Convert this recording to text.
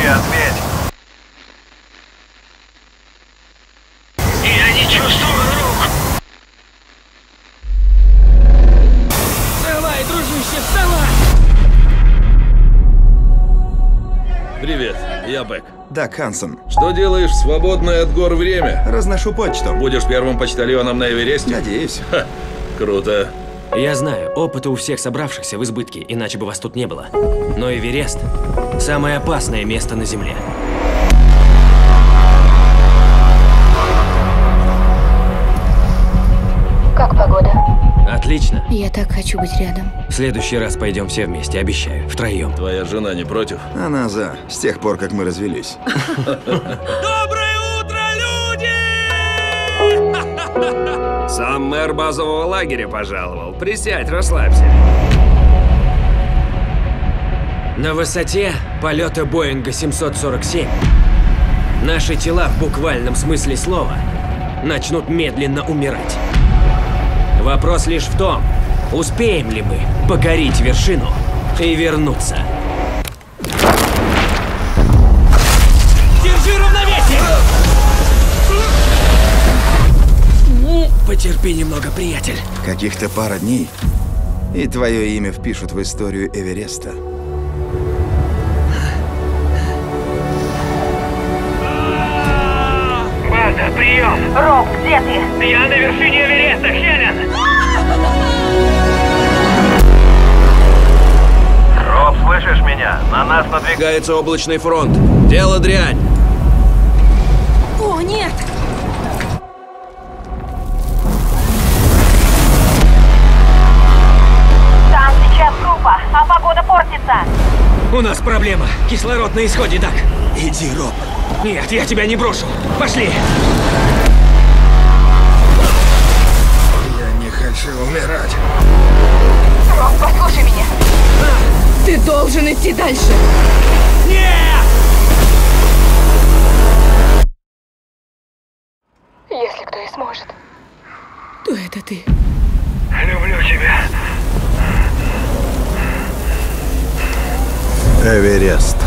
ответь. Я не чувствую рук. Вставай, дружище, вставай! Привет, я Бэк. Да, Хансен. Что делаешь в свободное от гор время? Разношу почту. Будешь первым почтальоном на Эвересте? Надеюсь. Ха, круто. Я знаю, опыта у всех собравшихся в избытке, иначе бы вас тут не было. Но Эверест – самое опасное место на Земле. Как погода? Отлично. Я так хочу быть рядом. В следующий раз пойдем все вместе, обещаю. Втроем. Твоя жена не против? Она за. С тех пор, как мы развелись. Доброе утро, люди! Сам мэр базового лагеря пожаловал. Присядь, расслабься. На высоте полета Боинга 747 наши тела в буквальном смысле слова начнут медленно умирать. Вопрос лишь в том, успеем ли мы покорить вершину и вернуться. Держи равновесие! Потерпи немного, приятель. Каких-то пара дней, и твое имя впишут в историю Эвереста. База, прием! Роб, где ты? Я на вершине Эвереста, Хелен! Роб, слышишь меня? На нас Двигается облачный фронт. Дело дрянь. О, нет! Там сейчас группа, а погода портится. У нас проблема. Кислород на исходе, так? Иди, Роб. Нет, я тебя не брошу. Пошли. Я не хочу умирать. Роб, послушай меня. Ты должен идти дальше. Нет! Если кто и сможет, то это ты. Люблю тебя. Эверест.